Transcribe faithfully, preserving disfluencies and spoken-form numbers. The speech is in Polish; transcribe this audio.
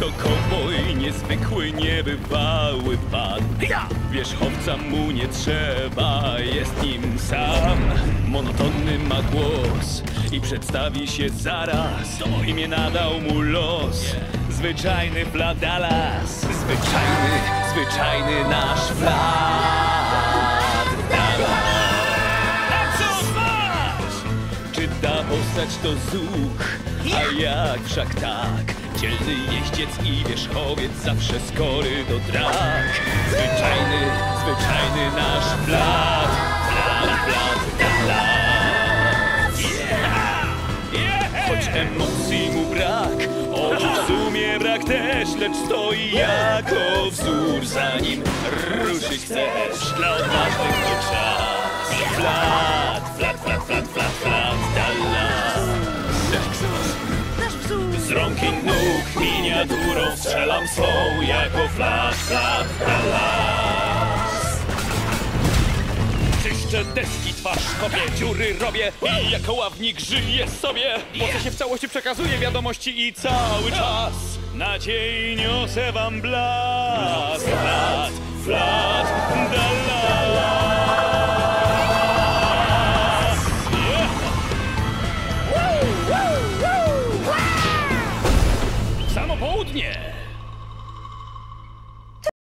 To kowboj niezwykły, niebywały pan. Wierzchowca mu nie trzeba, jest nim sam. Monotonny ma głos i przedstawi się zaraz. To imię nadał mu los. Zwyczajny Vladalas. Zwyczajny, zwyczajny nasz Vlad. Czy ta postać to zuch? A jak wszak tak? Dzielny jeździec i wierzchowiec, zawsze skory do drak. Zwyczajny, zwyczajny nasz Vlad. Vlad, Vlad, Vlad. Choć emocji mu brak, oczu w sumie brak też, lecz stoi jako wzór. Zanim ruszyć chcesz, dla odważnych to czas. Vlad, Vlad, Vlad, Vlad, Vlad, Vlad, Dallas. Z rąk i nóg miniaturą strzelam swą jako Vlad, Vlad, Dallas. Czyszczę deski, twarz kopię, dziury robię i jako ławnik żyję sobie. Bo się w całości przekazuje wiadomości i cały czas nadziei niosę wam blask. Vlad, Vlad, Dallas.